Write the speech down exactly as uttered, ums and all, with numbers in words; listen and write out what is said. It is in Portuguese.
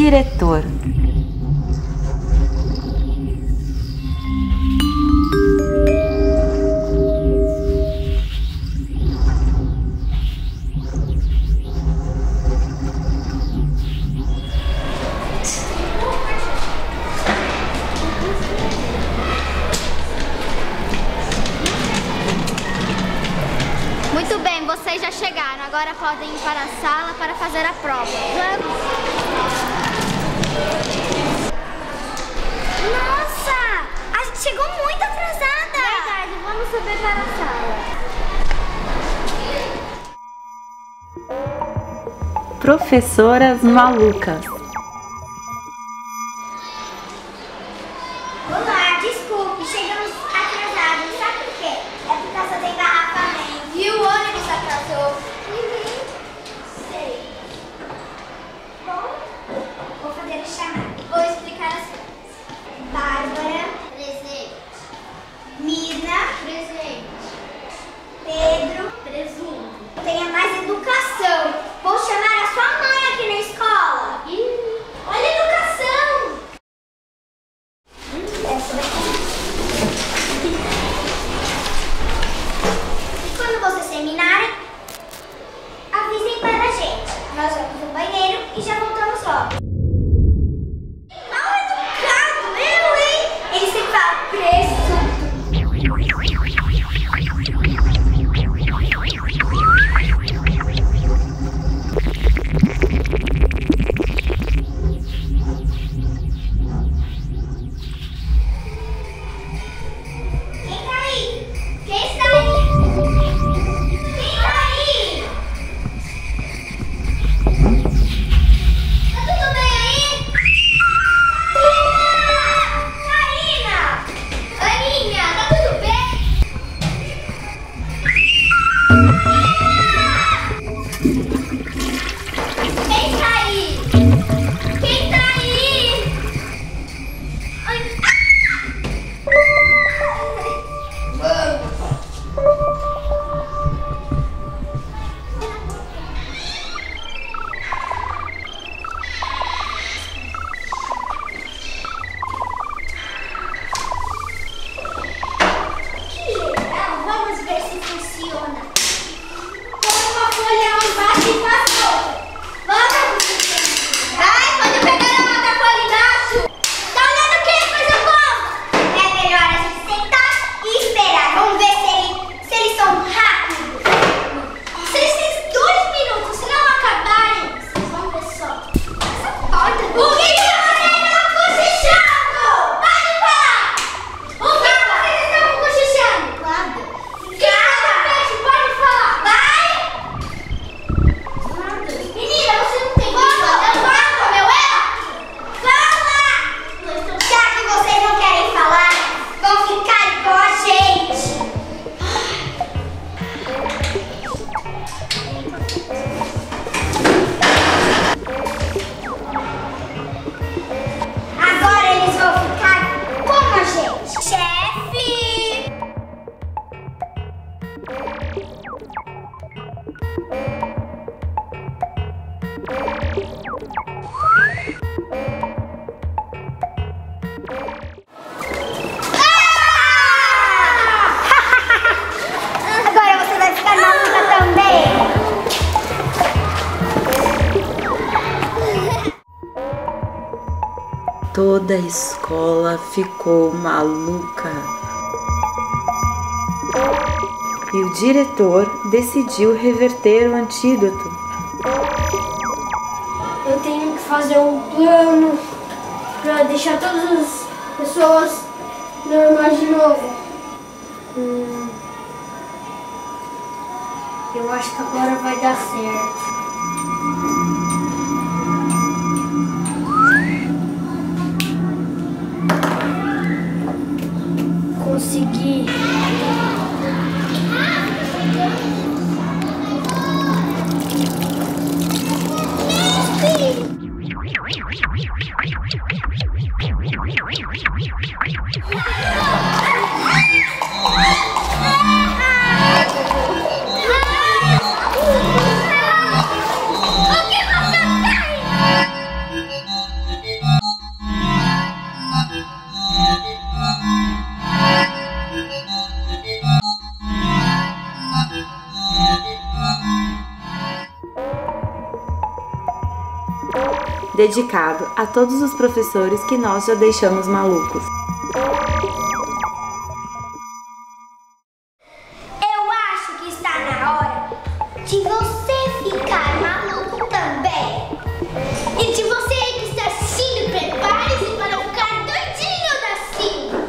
diretor. Muito bem, vocês já chegaram. Agora podem ir para a sala para fazer a prova. Vamos! Nossa! A gente chegou muito atrasada! Verdade, vamos subir para a sala. Professoras malucas. Olá, desculpe, chegamos atrasados. Sabe por quê? É por causa do engarrafamento. E o ônibus atrasou. Uhum. Sei. Bom, vou fazer o chamado. Vou explicar as coisas. Bárbara. Presente. Mirna. Presente. Pedro. Presente. Tenha mais educação. Vou chamar a sua mãe aqui na escola. Ih, olha a educação. Essa daqui. E quando vocês terminarem, avisem para a gente. Nós vamos no banheiro e já voltamos logo. Mal educado, eu, hein? Ele sempre fala preço. Toda a escola ficou maluca. E o diretor decidiu reverter o antídoto. Eu tenho que fazer um plano para deixar todas as pessoas normais de novo. Hum, eu acho que agora vai dar certo. Consegui. dedicado a todos os professores que nós já deixamos malucos. Eu acho que está na hora de você ficar maluco também. E de você que está assistindo, prepare-se para ficar doidinho da Silva.